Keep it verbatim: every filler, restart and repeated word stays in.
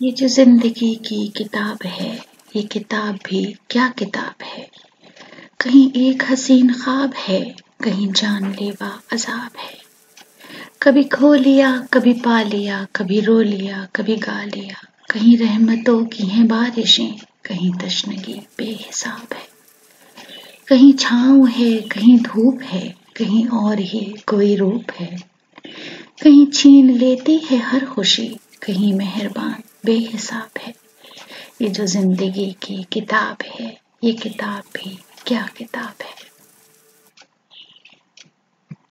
ये जो जिंदगी की किताब है, ये किताब भी क्या किताब है। कहीं एक हसीन ख्वाब है, कहीं जानलेवा अजाब है। कभी खो लिया, कभी पा लिया, कभी रो लिया, कभी गा लिया। कहीं रहमतों की हैं बारिशें, कहीं तशनगी बेहिसाब है। कहीं छाँव है, कहीं धूप है, कहीं और ही कोई रूप है। कहीं छीन लेती है हर खुशी, कहीं मेहरबान बेहिसाब है। ये जो जिंदगी की किताब है, ये किताब भी क्या किताब है।